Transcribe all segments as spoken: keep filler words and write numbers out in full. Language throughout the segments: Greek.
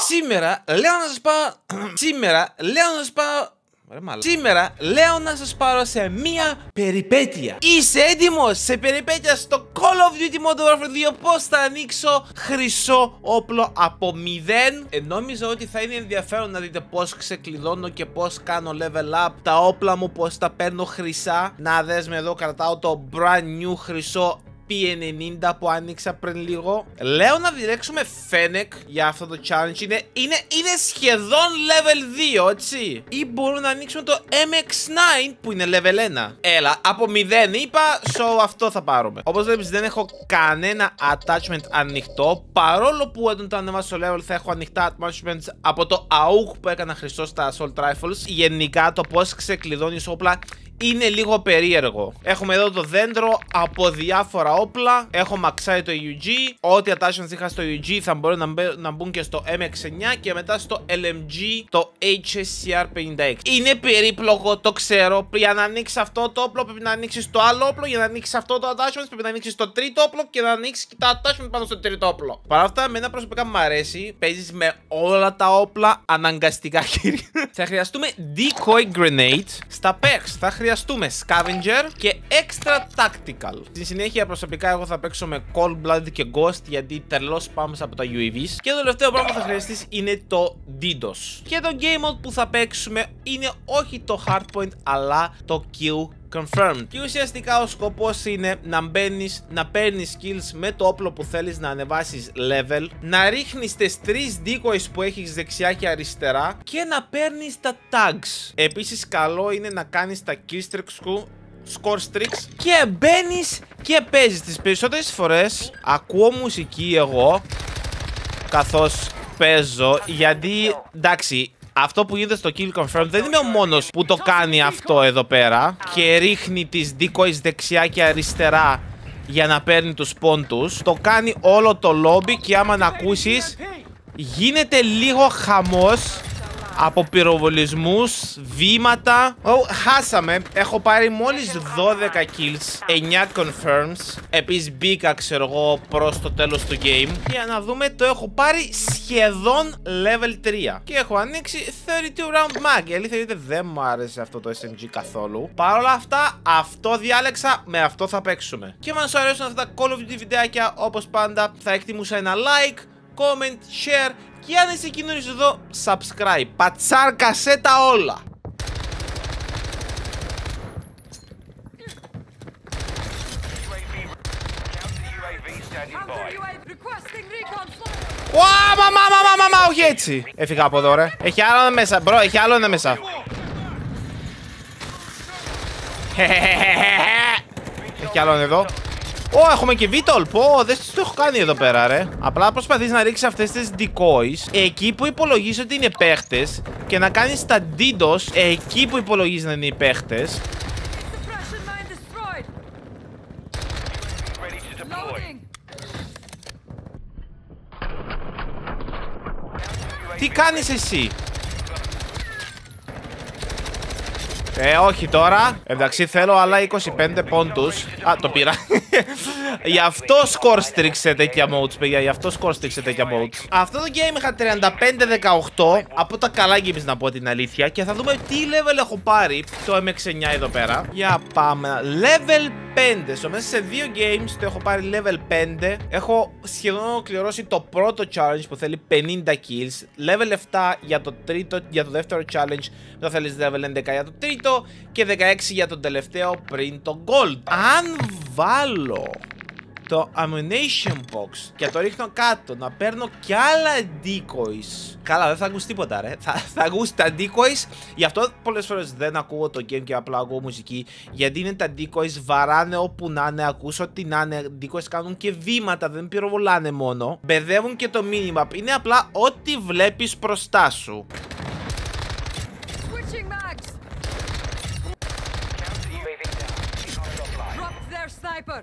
Σήμερα λέω να σας πάω. Σήμερα λέω να σας πάω. Σήμερα λέω να σας πάρω σε μία περιπέτεια. Είσαι έτοιμος σε περιπέτεια στο Call of Duty Modern Warfare δύο? Πώς θα ανοίξω χρυσό όπλο από μηδέν. ε, Νόμιζα ότι θα είναι ενδιαφέρον να δείτε πώς ξεκλειδώνω και πώς κάνω level up τα όπλα μου, πώς τα παίρνω χρυσά. Να δες με εδώ, κρατάω το brand new χρυσό πι ενενήντα που άνοιξα πριν λίγο. Λέω να διαλέξουμε Fennec για αυτό το challenge. Είναι, είναι, είναι σχεδόν level δύο, έτσι. Ή μπορούμε να ανοίξουμε το εμ εξ νάιν που είναι level ένα. Έλα, από μηδέν είπα, so αυτό θα πάρουμε. Όπως βλέπεις δεν έχω κανένα attachment ανοιχτό. Παρόλο που όταν το ανεβάσω στο level θα έχω ανοιχτά attachments από το αούχ που έκανα χρυσό στα assault rifles. Γενικά το πώς ξεκλειδώνεις όπλα είναι λίγο περίεργο. Έχουμε εδώ το δέντρο από διάφορα όπλα. Έχω μαξάει το γιου τζι. Ό,τι attachments είχα στο γιου τζι θα μπορούν να, μπαι, να μπουν και στο εμ εξ εννιά και μετά στο ελ εμ τζι το έιτς ες σι αρ πενήντα έξι. Είναι περίπλοκο, το ξέρω. Για να ανοίξει αυτό το όπλο πρέπει να ανοίξει το άλλο όπλο. Για να ανοίξει αυτό το attachment πρέπει να ανοίξει το τρίτο όπλο και να ανοίξει και τα attachment πάνω στο τρίτο όπλο. Παρ' αυτά, εμένα προσωπικά μου αρέσει. Παίζει με όλα τα όπλα αναγκαστικά, κύριε. Θα χρειαστούμε decoy grenade στα perks. Θα χρειαστούμε scavenger και extra tactical. Στη συνέχεια προσωπικά εγώ θα παίξω με cold blooded και ghost γιατί τρελό spams από τα γιου έι βις. Και το τελευταίο πράγμα που θα χρειαστείς είναι το DDoS. Και το game mode που θα παίξουμε είναι όχι το hardpoint αλλά το kill confirmed. Και ουσιαστικά ο σκοπός είναι να μπαίνεις, να παίρνεις skills με το όπλο που θέλεις να ανεβάσεις level, να ρίχνεις τις τρεις decoys που έχεις δεξιά και αριστερά και να παίρνεις τα tags. Επίσης καλό είναι να κάνεις τα kill streaks σου, score streaks, και μπαίνεις και παίζεις. Τις περισσότερες φορές ακούω μουσική εγώ καθώς παίζω, γιατί εντάξει, αυτό που γίνεται στο kill confirm δεν είμαι ο μόνος που το κάνει αυτό εδώ πέρα και ρίχνει τις decoys δεξιά και αριστερά για να παίρνει τους πόντους. Το κάνει όλο το lobby και άμα να ακούσεις γίνεται λίγο χαμός από πυροβολισμούς, βήματα. Oh, χάσαμε. Έχω πάρει μόλις δώδεκα kills, εννιά confirms. Επίσης μπήκα, ξέρω εγώ, προς το τέλος του game. Για να δούμε, το έχω πάρει σχεδόν level τρία. Και έχω ανοίξει τριάντα δύο round mag. Η αλήθεια είναι ότι δεν μου άρεσε αυτό το ες εμ τζι καθόλου. Παρ' όλα αυτά, αυτό διάλεξα, με αυτό θα παίξουμε. Και αν σου αρέσουν αυτά τα Call of Duty βιντεάκια, όπως πάντα, θα εκτιμούσα ένα like, comment, share. Και αν είσαι καινούριο εδώ, subscribe. Πατσάρκασέ τα όλα. Ουα, μα, μα, μα, μα, μα, όχι έτσι. Έφυγα από εδώ, ρε. Έχει άλλο ένα μέσα, μπρο, έχει άλλο ένα μέσα. Έχει άλλο ένα εδώ. Ω, oh, έχουμε και βίτολ. Πω, δεν το έχω κάνει εδώ πέρα, ρε. Απλά προσπαθείς να ρίξεις αυτές τις decoys εκεί που υπολογίζεις ότι είναι παίχτες και να κάνεις τα DDoS εκεί που υπολογίζεις να είναι οι παίχτες. Τι κάνεις εσύ? Ε, όχι τώρα. Εντάξει, θέλω άλλα είκοσι πέντε πόντους. Α, το πήρα. Γι' αυτό score streak σε τέτοια modes, παιδιά. Γι' αυτό score streak σε τέτοια modes. Αυτό το game είχα τριάντα πέντε δεκαοκτώ. Από τα καλά games, να πω την αλήθεια. Και θα δούμε τι level έχω πάρει. Το εμ εξ εννιά εδώ πέρα. Για πάμε. Level πέντε. Στο μέσα σε δύο games το έχω πάρει level πέντε. Έχω σχεδόν ολοκληρώσει το πρώτο challenge που θέλει πενήντα kills. Level επτά για το, τρίτο, για το δεύτερο challenge. Μετά θέλεις level έντεκα για το τρίτο. Και δεκαέξι για τον τελευταίο πριν το gold. Αν βάλω το ammunition box και το ρίχνω κάτω, να παίρνω κι άλλα decoys. Καλά, δεν θα ακούσει τίποτα, ρε. Θα, θα ακούσει τα decoys. Γι' αυτό πολλές φορές δεν ακούω το game και απλά ακούω μουσική. Γιατί είναι τα decoys, βαράνε όπου να είναι, ακούς ό,τι να είναι. Decoys κάνουν και βήματα, δεν πυροβολάνε μόνο. Μπεδεύουν και το minimap. Είναι απλά ό,τι βλέπεις μπροστά σου. Sniper.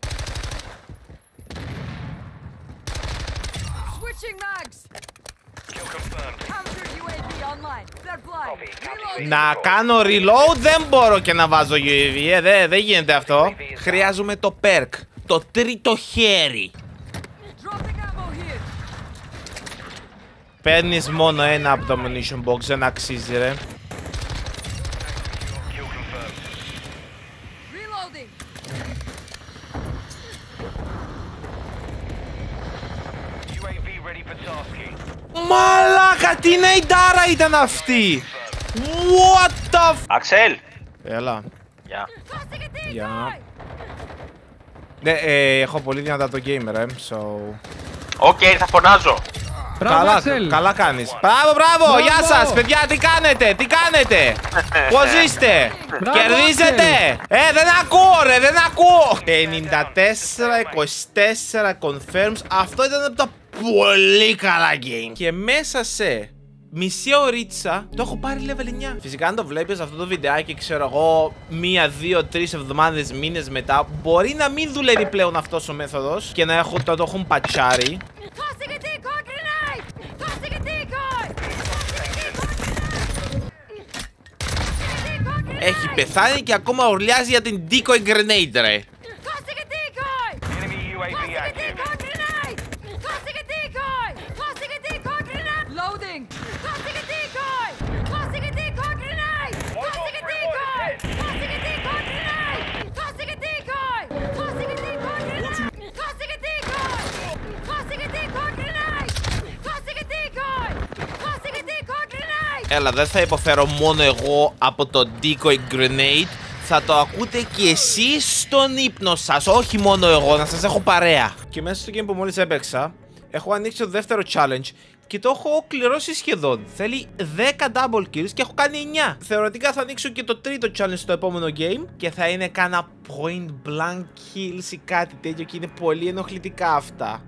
Switching mags. Kill confirmed. Counter γιου έι βι online. They're blind. Να κάνω reload δεν μπορώ και να βάζω γιου έι βι. Ε, δεν δε γίνεται αυτό. Χρειάζομαι το perk. Το τρίτο χέρι. Παίρνεις μόνο ένα από το ammunition box, δεν αξίζει ρε. Μαλάκα, τι νεϊντάρα ήταν αυτή! What the f... Αξέλ! Έλα. Γεια. Γεια. Ναι, ε, έχω πολύ δυνατά το gamer, ε, so... Οκ, okay, θα φωνάζω. Καλά, Αξέλ. καλά κάνεις. Μπράβο, μπράβο, μπράβο, γεια σας, παιδιά, τι κάνετε, τι κάνετε, πώς είστε, Μπράβο, κερδίζετε, ε, δεν ακούω ρε, δεν ακούω. πενήντα τέσσερα είκοσι τέσσερα confirms, αυτό ήταν από τα πολύ καλά game. Και μέσα σε μισή ωρίτσα το έχω πάρει level εννιά. Φυσικά αν το βλέπεις αυτό το βιντεάκι, ξέρω εγώ, μία, δύο, τρεις εβδομάδες, μήνες μετά, μπορεί να μην δουλεύει πλέον αυτός ο μέθοδος και να έχω, το, το έχουν πατσάρει. Έχει πεθάνει και ακόμα ουρλιάζει για την decoy grenade ρε. Έλα, δεν θα υποφέρω μόνο εγώ από το decoy grenade. Θα το ακούτε και εσείς στον ύπνο σας, όχι μόνο εγώ, να σας έχω παρέα. Και μέσα στο game που μόλις έπαιξα, έχω ανοίξει το δεύτερο challenge και το έχω κληρώσει σχεδόν. Θέλει δέκα double kills και έχω κάνει εννιά. Θεωρητικά θα ανοίξω και το τρίτο challenge στο επόμενο game και θα είναι κάνα point blank kills ή κάτι τέτοιο και είναι πολύ ενοχλητικά αυτά.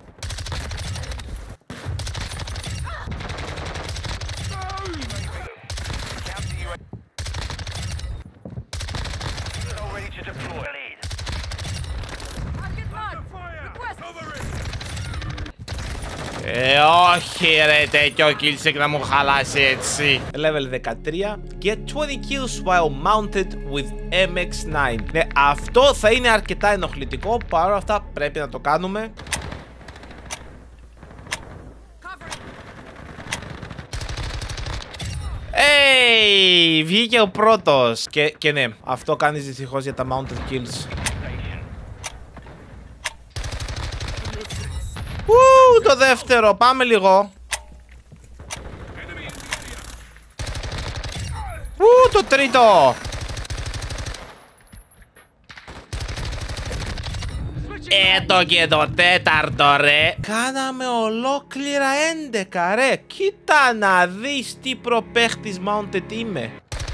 Ε, όχι ρε, τέτοιο killsec να μου χαλάσει έτσι. Level δεκατρία. Get twenty kills while mounted with εμ εξ εννιά. Ναι, αυτό θα είναι αρκετά ενοχλητικό. Παρ' όλα αυτά πρέπει να το κάνουμε. Hey, βγήκε ο πρώτος. Και, και ναι, αυτό κάνεις δυστυχώς για τα mounted kills. Ου, το δεύτερο, πάμε λίγο. Ου, το τρίτο. Έτο και το τέταρτο ρε. Κάναμε ολόκληρα έντεκα ρε. Κοίτα να δεις τι προπαίχτης mounted είμαι.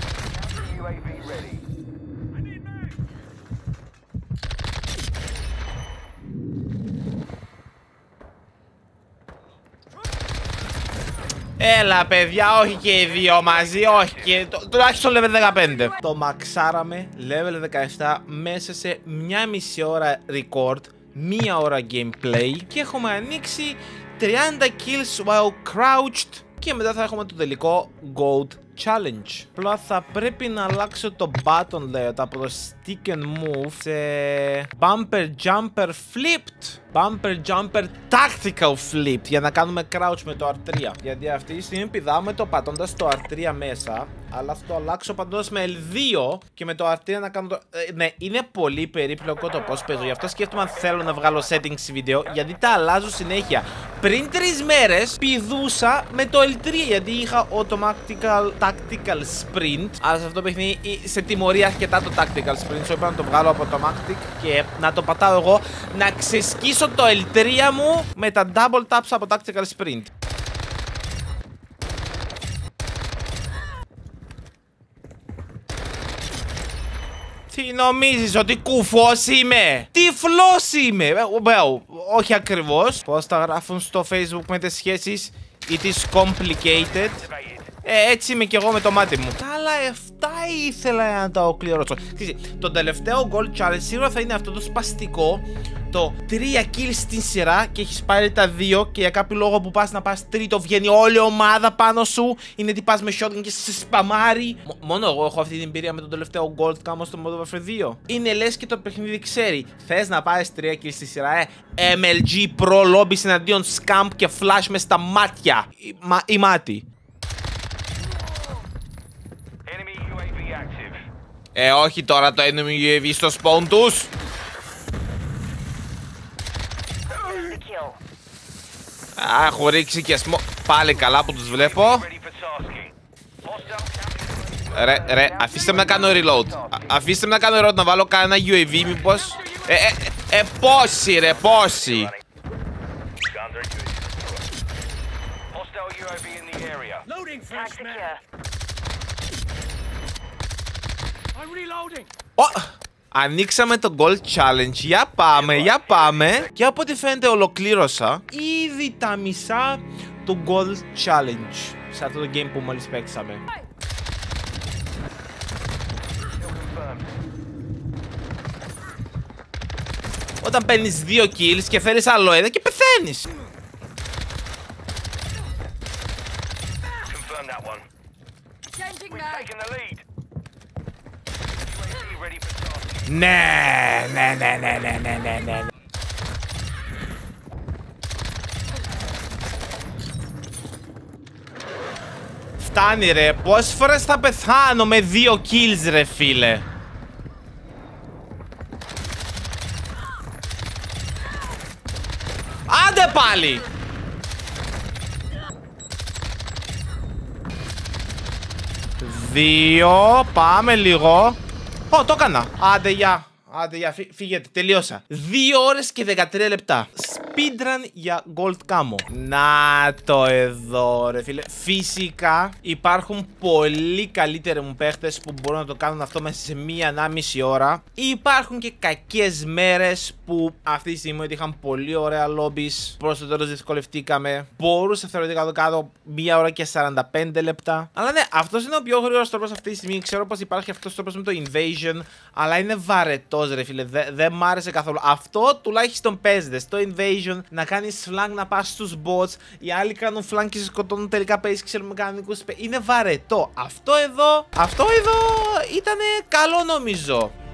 Έλα παιδιά, όχι και οι δύο μαζί, όχι και το, τουλάχιστον level δεκαπέντε. Το μαξάραμε level δεκαεπτά μέσα σε μια μισή ώρα record, μία ώρα gameplay και έχουμε ανοίξει τριάντα kills while crouched και μετά θα έχουμε το τελικό gold challenge. Απλά θα πρέπει να αλλάξω το button layout από το stick and move σε bumper jumper flipped. Bumper jumper tactical flip για να κάνουμε crouch με το αρ τρία. Γιατί αυτή τη στιγμή πηδάμε το πατώντας το αρ τρία μέσα, αλλά θα το αλλάξω πατώντας με ελ δύο και με το αρ τρία να κάνω το... Ε, ναι, είναι πολύ περίπλοκο το πώς παίζω. Γι' αυτό σκέφτομαι αν θέλω να βγάλω settings βίντεο, γιατί τα αλλάζω συνέχεια. Πριν τρεις μέρες πηδούσα με το ελ τρία γιατί είχα automatic tactical sprint. Αλλά σε αυτό το παιχνίδι σε τιμωρεί αρκετά το tactical sprint. So είπα να το βγάλω από automatic και να το πατάω εγώ, να ξεσκίσω το ελ τρία μου με τα double taps από tactical sprint. Τι νομίζεις, ότι κουφός είμαι? Τυφλός είμαι? Well, όχι ακριβώς. Πώς τα γράφουν στο Facebook με τις σχέσεις? It is complicated. Ε, έτσι είμαι κι εγώ με το μάτι μου. Καλά, εφτά ήθελα να το κληρώσω. Το τελευταίο gold challenge σίγουρα θα είναι αυτό το σπαστικό, το τρία kills στην σειρά και έχεις πάρει τα δύο και για κάποιο λόγο που πας να πας τρίτο βγαίνει όλη η ομάδα πάνω σου. Είναι τι πας με shotgun και σε σπαμάρει. Μ- μόνο εγώ έχω αυτή την εμπειρία με τον τελευταίο Gold Camo στο Modern Warfare δύο. Είναι λες και το παιχνίδι ξέρει. Θες να πάρεις τρία kills στη σειρά, ε. εμ ελ τζι Pro Lobby εναντίον Scamp και Flash μες στα μάτια. Ή, μα, ή μάτι. Ε, όχι τώρα το enemy γιου έι βι στο spawn τους. Α, έχω ρίξει και σμο... Πάλι καλά που τους βλέπω. Ρε, ρε, αφήστε με να κάνω reload. Α, αφήστε με να κάνω reload, να βάλω κανένα γιου έι βι μήπως. Ε, ε, ε, ε, πόσοι ρε, πόσοι. Oh, ανοίξαμε το Gold Challenge. Για πάμε, για πάμε. Και από ό,τι φαίνεται ολοκλήρωσα ήδη τα μισά του Gold Challenge σε αυτό το game που μόλις παίξαμε. Όταν παίρνεις δύο kills και φέρεις άλλο ένα και πεθαίνεις. Ναι, ναι, ναι, ναι, ναι, ναι, ναι, ναι. Φτάνει ρε, πόσες φορές θα πεθάνω με δύο kills ρε φίλε. Άντε πάλι. Δύο, πάμε λίγο. Ω, το έκανα. Άντε, γεια. Άντε, γεια. Φύγετε, τελείωσα. Δύο ώρες και δεκατρία λεπτά. Speedrun για Gold Camo. Να το εδώ, ρε φίλε. Φυσικά υπάρχουν πολύ καλύτεροι μου παίχτες που μπορούν να το κάνουν αυτό μέσα σε μία ανάμιση ώρα. Υπάρχουν και κακές μέρες που αυτή τη στιγμή ότι είχαν πολύ ωραία lobbies. Προς το τέλος δυσκολευτήκαμε. Μπορούσα θεωρητικά να το κάνω μία ώρα και σαράντα πέντε λεπτά. Αλλά ναι, αυτός είναι ο πιο γρήγορος τρόπος αυτή τη στιγμή. Ξέρω πως υπάρχει αυτός ο τρόπος με το Invasion, αλλά είναι βαρετός, ρε φίλε. Δεν δε μ' άρεσε καθόλου. Αυτό τουλάχιστον παίζεται. Στο Invasion να κάνεις flank να πας στους bots. Οι άλλοι κάνουν flank και σε σκοτώνουν. Τελικά παίζεις ξερομεκανικούς. Είναι βαρετό. Αυτό εδώ, αυτό εδώ ήταν καλό νομίζω.